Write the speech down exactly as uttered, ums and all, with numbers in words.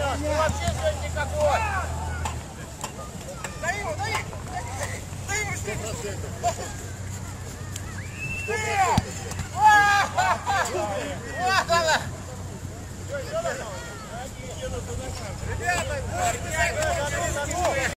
Ты вообще сегодня никакой. Дай его, дай! Дай ему что-то! Вот она! Ребята,